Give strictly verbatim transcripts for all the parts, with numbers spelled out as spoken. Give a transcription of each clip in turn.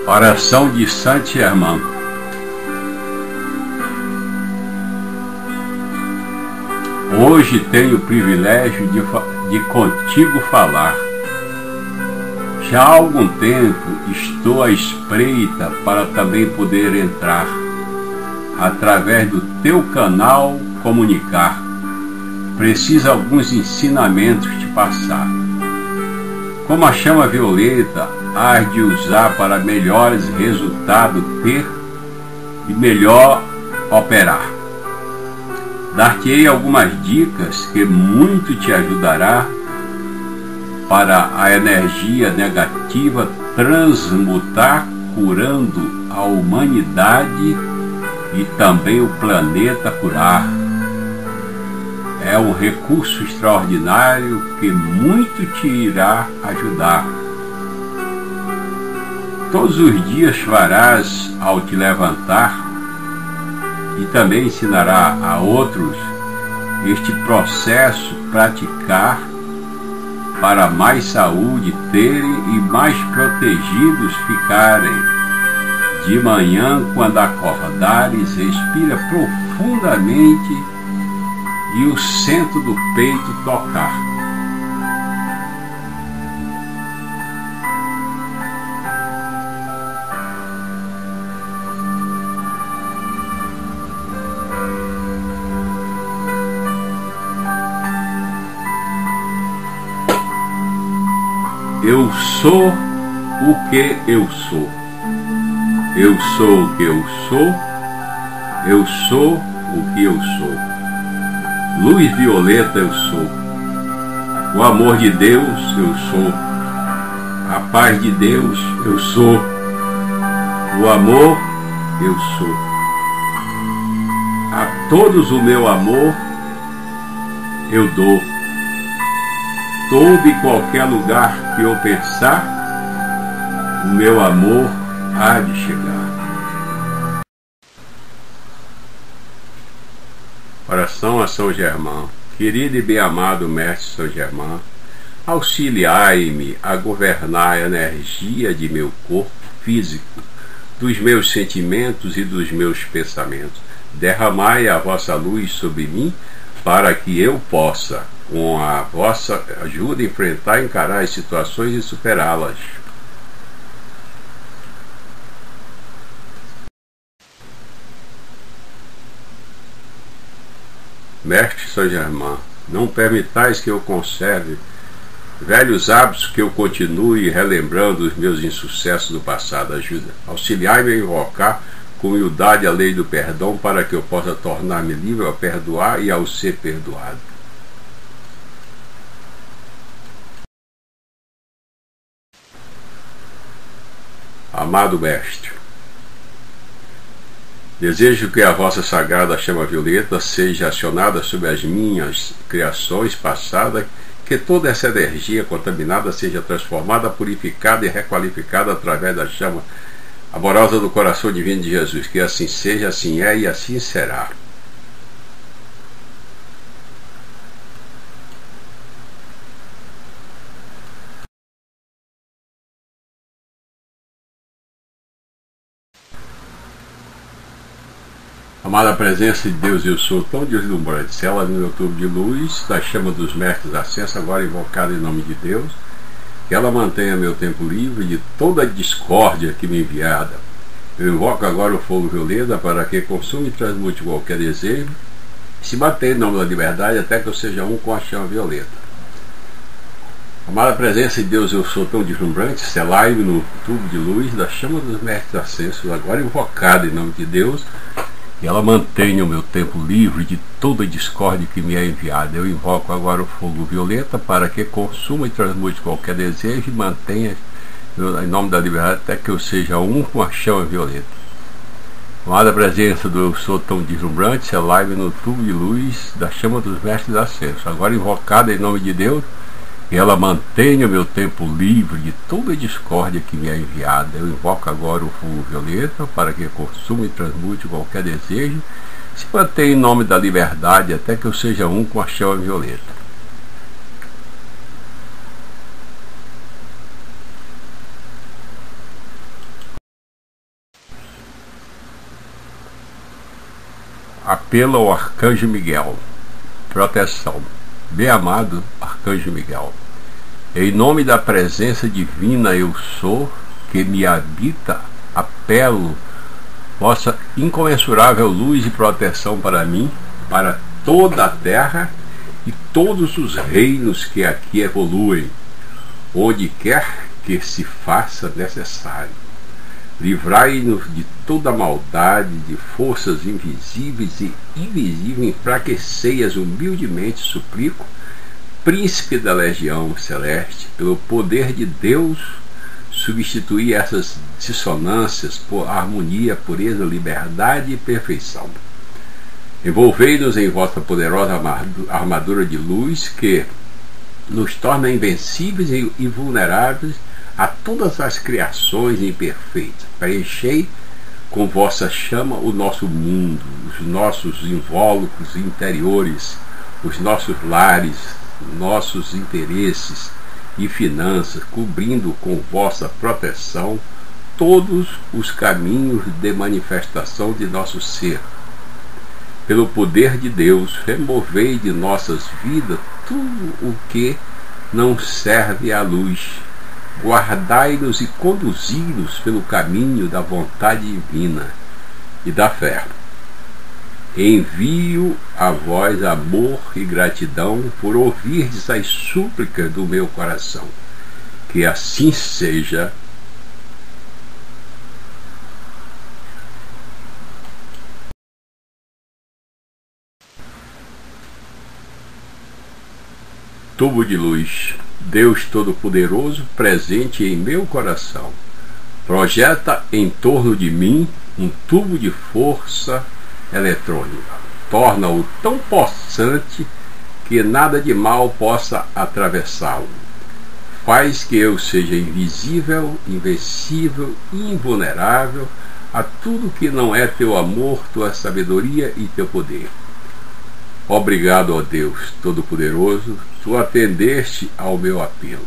Oração de Saint-Germain. Hoje tenho o privilégio de, de contigo falar. Já há algum tempo estou à espreita para também poder entrar, através do teu canal, comunicar. Preciso alguns ensinamentos te passar. Como a chama violeta, hás de usar para melhores resultados ter e melhor operar. Dar-te-ei algumas dicas que muito te ajudará para a energia negativa transmutar, curando a humanidade e também o planeta curar. É um recurso extraordinário que muito te irá ajudar. Todos os dias farás ao te levantar e também ensinará a outros este processo praticar para mais saúde terem e mais protegidos ficarem. De manhã, quando acordares, respira profundamente e o centro do peito tocar. Eu sou o que eu sou. Eu sou o que eu sou. Eu sou o que eu sou. Luz violeta eu sou. O amor de Deus eu sou. A paz de Deus eu sou. O amor eu sou. A todos o meu amor eu dou. Todo e qualquer lugar que eu pensar, o meu amor há de chegar. Oração a São Germain. Querido e bem-amado Mestre São Germain, auxiliai-me a governar a energia de meu corpo físico, dos meus sentimentos e dos meus pensamentos. Derramai a vossa luz sobre mim, para que eu possa, com a vossa ajuda, enfrentar e encarar as situações e superá-las. Mestre São Germain, não permitais que eu conserve velhos hábitos, que eu continue relembrando os meus insucessos do passado. Ajuda. Auxiliai-me a invocar com humildade a lei do perdão, para que eu possa tornar-me livre ao perdoar e ao ser perdoado. Amado Mestre, desejo que a vossa sagrada chama violeta seja acionada sobre as minhas criações passadas, que toda essa energia contaminada seja transformada, purificada e requalificada através da chama amorosa do coração divino de Jesus. Que assim seja, assim é e assim será. Amada presença de Deus, eu sou tão deslumbrante, cela no meu tubo de luz, da chama dos mestres acesso, agora invocada em nome de Deus, que ela mantenha meu tempo livre de toda a discórdia que me enviada. Eu invoco agora o fogo violeta, para que consuma e transmute qualquer desejo, e se mantenha em nome da liberdade, até que eu seja um com a chama violeta. Amada presença de Deus, eu sou tão deslumbrante, selai-me no tubo de luz, da chama dos mestres acessos, agora invocada em nome de Deus, e ela mantenha o meu tempo livre de toda discórdia que me é enviada. Eu invoco agora o fogo violeta, para que consuma e transmute qualquer desejo e mantenha em nome da liberdade, até que eu seja um com a chama violeta. Amada presença do eu sou tão deslumbrante, selai-me no tubo de luz da chama dos mestres ascensos, agora invocada em nome de Deus, e ela mantenha o meu tempo livre de toda discórdia que me é enviada. Eu invoco agora o fogo violeta, para que consuma e transmute qualquer desejo, se mantenha em nome da liberdade, até que eu seja um com a chama violeta. Apelo ao Arcanjo Miguel. Proteção. Bem-amado Arcanjo Miguel, em nome da presença divina eu sou, que me habita, apelo vossa incomensurável luz e proteção para mim, para toda a terra e todos os reinos que aqui evoluem, onde quer que se faça necessário. Livrai-nos de toda maldade, de forças invisíveis e invisíveis, enfraquecei-as humildemente, suplico, príncipe da legião celeste, pelo poder de Deus, substituir essas dissonâncias por harmonia, pureza, liberdade e perfeição. Envolvei-nos em vossa poderosa armadura de luz, que nos torna invencíveis e invulneráveis a todas as criações imperfeitas. Preenchei com vossa chama o nosso mundo, os nossos invólucros interiores, os nossos lares, nossos interesses e finanças, cobrindo com vossa proteção todos os caminhos de manifestação de nosso ser. Pelo poder de Deus, removei de nossas vidas tudo o que não serve à luz. Guardai-nos e conduzi-nos pelo caminho da vontade divina e da fé. Envio a vós amor e gratidão por ouvirdes as súplicas do meu coração. Que assim seja. Tubo de luz, Deus Todo-Poderoso, presente em meu coração, projeta em torno de mim um tubo de força eletrônica. Torna-o tão possante que nada de mal possa atravessá-lo. Faz que eu seja invisível, invencível e invulnerável a tudo que não é teu amor, tua sabedoria e teu poder. Obrigado, ó Deus Todo-Poderoso, tu atendeste ao meu apelo.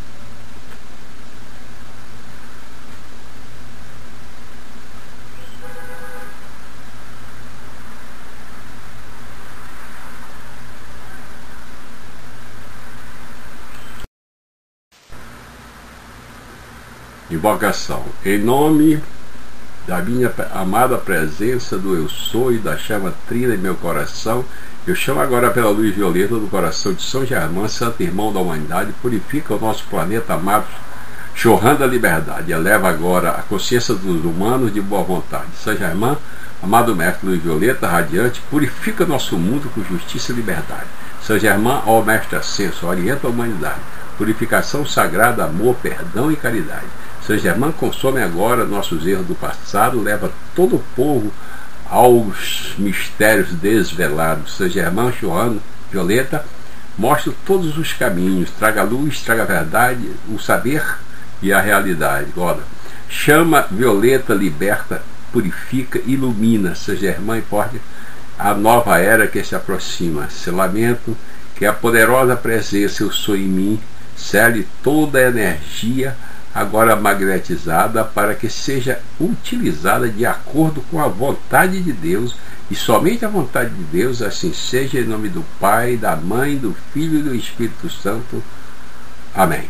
Invocação. Em nome da minha amada presença do Eu Sou e da chama trina em meu coração, eu chamo agora pela luz violeta do coração de São Germán, santo irmão da humanidade, purifica o nosso planeta amado, chorrando a liberdade, eleva agora a consciência dos humanos de boa vontade. São Germán, amado mestre luz violeta, radiante, purifica nosso mundo com justiça e liberdade. São Germán, ó mestre ascenso, orienta a humanidade, purificação sagrada, amor, perdão e caridade. São Germán, consome agora nossos erros do passado, leva todo o povo aos mistérios desvelados. São Germán, chorrando violeta, mostra todos os caminhos, traga luz, traga a verdade, o saber e a realidade. Agora, chama violeta, liberta, purifica, ilumina. São Germán, importa a nova era que se aproxima. Selamento que a poderosa presença eu sou em mim cele toda a energia agora magnetizada para que seja utilizada de acordo com a vontade de Deus, e somente a vontade de Deus, assim seja, em nome do Pai, da Mãe, do Filho e do Espírito Santo. Amém.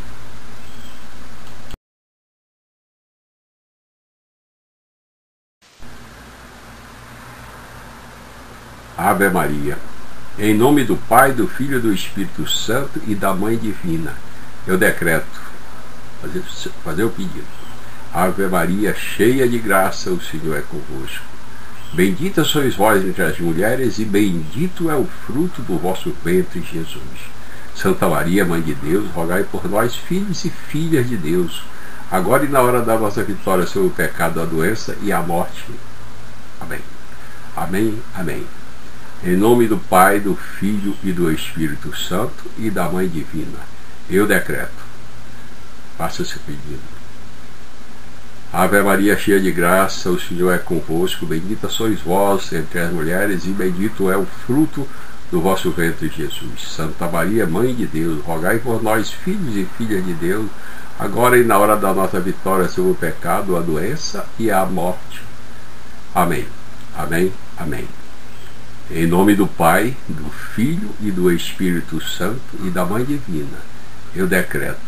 Ave Maria. Em nome do Pai, do Filho e do Espírito Santo e da Mãe Divina, eu decreto Fazer, fazer o pedido. Ave Maria, cheia de graça, o Senhor é convosco. Bendita sois vós entre as mulheres, e bendito é o fruto do vosso ventre, Jesus. Santa Maria, Mãe de Deus, rogai por nós, filhos e filhas de Deus, agora e na hora da nossa vitória sobre o pecado, a doença e a morte. Amém. Amém, amém. Em nome do Pai, do Filho e do Espírito Santo e da Mãe Divina, eu decreto. Faça esse pedido. Ave Maria, cheia de graça, o Senhor é convosco. Bendita sois vós entre as mulheres, e bendito é o fruto do vosso ventre, Jesus. Santa Maria, Mãe de Deus, rogai por nós, filhos e filhas de Deus, agora e na hora da nossa vitória sobre o pecado, a doença e a morte. Amém. Amém. Amém. Em nome do Pai, do Filho e do Espírito Santo e da Mãe Divina, eu decreto.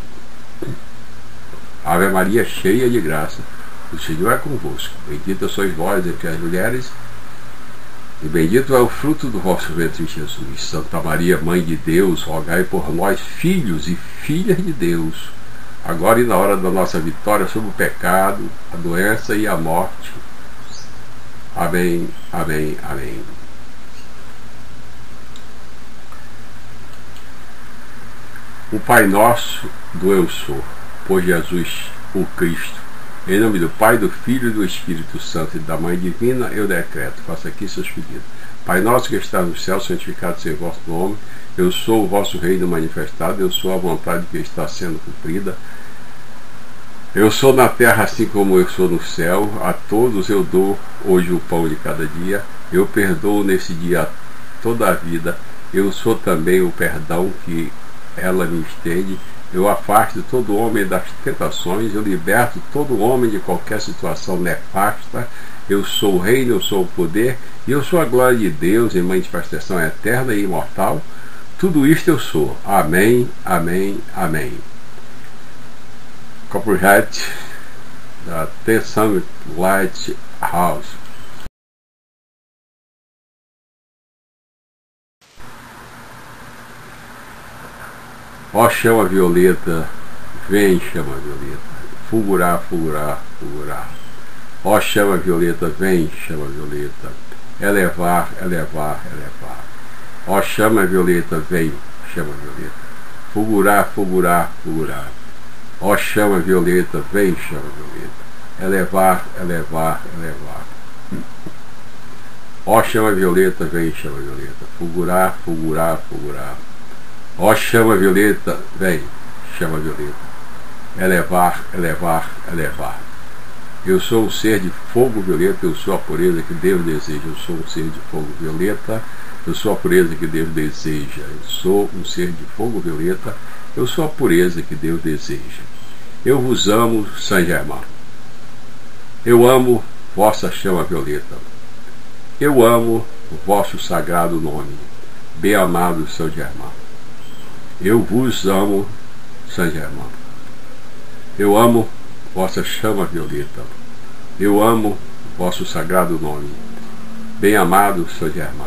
Ave Maria, cheia de graça, o Senhor é convosco. Bendita sois vós entre as mulheres, e bendito é o fruto do vosso ventre, Jesus. Santa Maria, Mãe de Deus, rogai por nós, filhos e filhas de Deus, agora e na hora da nossa vitória sobre o pecado, a doença e a morte. Amém, amém, amém. O Pai Nosso do Eu Sou, por Jesus, o Cristo. Em nome do Pai, do Filho e do Espírito Santo e da Mãe Divina, eu decreto. Faça aqui seus pedidos. Pai nosso que está no céu, santificado seja o vosso nome. Eu sou o vosso reino manifestado, eu sou a vontade que está sendo cumprida. Eu sou na terra assim como eu sou no céu. A todos eu dou hoje o pão de cada dia. Eu perdoo nesse dia toda a vida. Eu sou também o perdão que ela me estende. Eu afasto todo homem das tentações, eu liberto todo homem de qualquer situação nefasta. Eu sou o reino, eu sou o poder, e eu sou a glória de Deus em manifestação eterna e imortal. Tudo isto eu sou. Amém, amém, amém. Copyright da The Summit Lighthouse. Ó chama violeta, vem chama violeta, fulgurar, fulgurar, fulgurar. Ó chama violeta, vem chama violeta, elevar, elevar, elevar. Ó chama violeta, vem chama violeta, fulgurar, fulgurar, fulgurar. Ó chama violeta, vem chama violeta, elevar, elevar, elevar. Ó chama violeta, vem chama violeta, fulgurar, fulgurar, fulgurar. Ó chama violeta, vem, chama violeta, elevar, elevar, elevar. Eu sou um ser de fogo violeta, eu sou a pureza que Deus deseja. Eu sou um ser de fogo violeta, eu sou a pureza que Deus deseja. Eu sou um ser de fogo violeta, eu sou a pureza que Deus deseja. Eu vos amo, Saint Germain. Eu amo vossa chama violeta. Eu amo o vosso sagrado nome, bem-amado Saint Germain. Eu vos amo, Saint Germain. Eu amo vossa chama violeta. Eu amo vosso sagrado nome, bem-amado Saint Germain.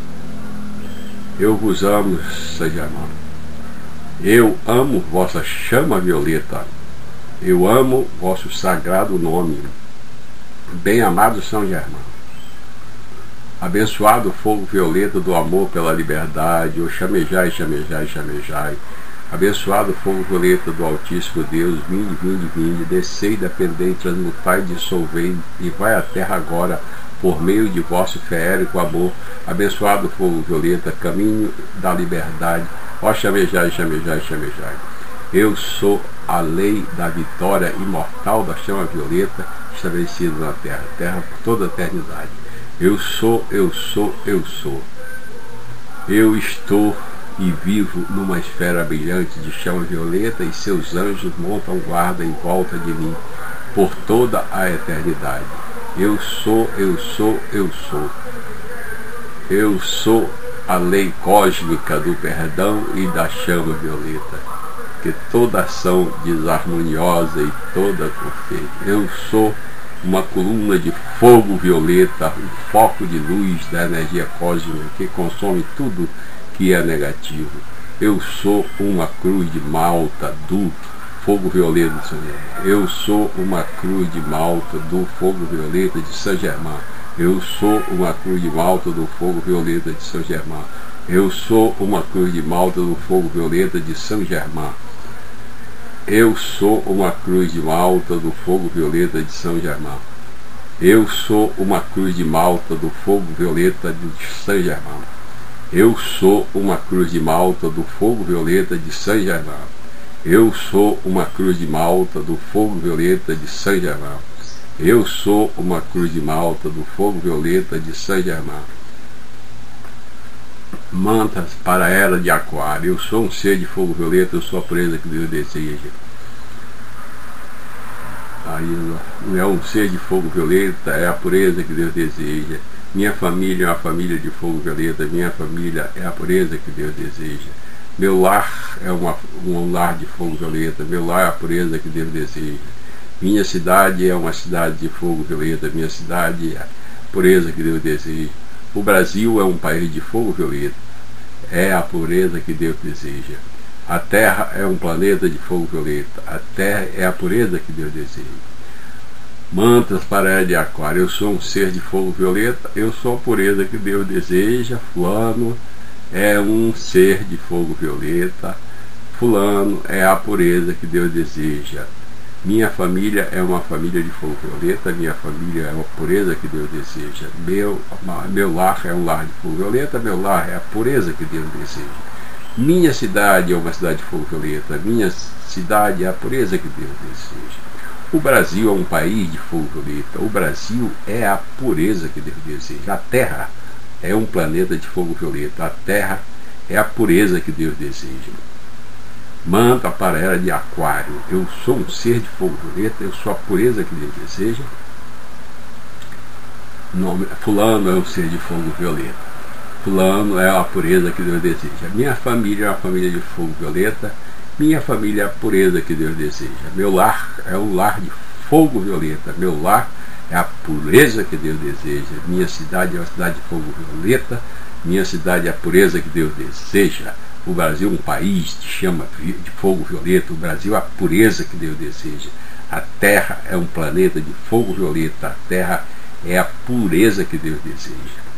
Eu vos amo, Saint Germain. Eu amo vossa chama violeta. Eu amo vosso sagrado nome, bem-amado Saint Germain. Abençoado fogo violeta do amor pela liberdade, o chamejai, chamejai, chamejai. Abençoado fogo violeta do Altíssimo Deus, vinde, vinde, vinde, descei, dependei, transmutai, dissolvei, e vai à terra agora, por meio de vosso feérico amor. Abençoado fogo violeta, caminho da liberdade, ó chamejai, chamejai, chamejai. Eu sou a lei da vitória imortal da chama violeta, estabelecida na terra, terra por toda a eternidade. Eu sou, eu sou, eu sou. Eu estou e vivo numa esfera brilhante de chama violeta, e seus anjos montam guarda em volta de mim por toda a eternidade. Eu sou, eu sou, eu sou. Eu sou a lei cósmica do perdão e da chama violeta, que toda ação desarmoniosa e toda perfeita. Eu sou uma coluna de fogo violeta, um foco de luz da energia cósmica que consome tudo que é negativo. Eu sou uma cruz de malta do fogo violeta de Saint Germain. Eu sou uma cruz de malta do fogo violeta de Saint Germain. Eu sou uma cruz de malta do fogo violeta de Saint Germain. Eu sou uma cruz de malta do fogo violeta de Saint Germain. Eu sou uma cruz de malta do fogo violeta de Saint Germain. Eu sou uma cruz de malta do fogo violeta de Saint Germain. Eu sou uma cruz de malta do fogo violeta de Saint Germain. Eu sou uma cruz de malta do fogo violeta de Saint Germain. Eu sou uma cruz de malta do fogo violeta de Saint Germain. Mantas para a era de Aquário. Eu sou um ser de fogo violeta, eu sou a pureza que Deus deseja. Aí não é um ser de fogo violeta, é a pureza que Deus deseja. Minha família é uma família de fogo violeta. Minha família é a pureza que Deus deseja. Meu lar é uma, um lar de fogo violeta. Meu lar é a pureza que Deus deseja. Minha cidade é uma cidade de fogo violeta. Minha cidade é a pureza que Deus deseja. O Brasil é um país de fogo violeta. É a pureza que Deus deseja. A Terra é um planeta de fogo violeta. A Terra é a pureza que Deus deseja. Mantas para ela de aquário. Eu sou um ser de fogo violeta. Eu sou a pureza que Deus deseja. Fulano é um ser de fogo violeta. Fulano é a pureza que Deus deseja. Minha família é uma família de fogo violeta. Minha família é uma pureza que Deus deseja. Meu, meu lar é um lar de fogo violeta. Meu lar é a pureza que Deus deseja. Minha cidade é uma cidade de fogo violeta. Minha cidade é a pureza que Deus deseja. O Brasil é um país de fogo violeta. O Brasil é a pureza que Deus deseja. A Terra é um planeta de fogo violeta. A Terra é a pureza que Deus deseja. Manta para ela de aquário. Eu sou um ser de fogo violeta. Eu sou a pureza que Deus deseja. Nome, fulano é um ser de fogo violeta. Fulano é a pureza que Deus deseja. Minha família é uma família de fogo violeta. Minha família é a pureza que Deus deseja. Meu lar é um lar de fogo violeta. Meu lar é a pureza que Deus deseja. Minha cidade é uma cidade de fogo violeta. Minha cidade é a pureza que Deus deseja. O Brasil é um país de chama de fogo violeta. O Brasil é a pureza que Deus deseja. A Terra é um planeta de fogo violeta. A Terra é a pureza que Deus deseja.